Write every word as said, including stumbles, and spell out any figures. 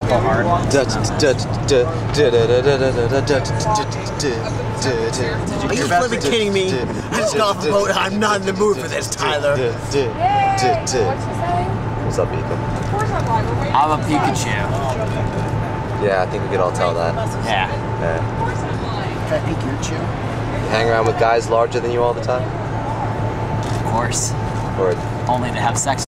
Go hard. Are you flipping kidding me? I just got off the boat. I'm not in the mood for this, Tyler. Yay! What's she saying? What's up, Ethan? Of course I'm lying. We're waiting. I'm a Pikachu. Yeah, I think we could all tell that. Yeah. Yeah. Of course I'm lying. Is that Pikachu? You hang around with guys larger than you all the time? Of course. Or Only to have sex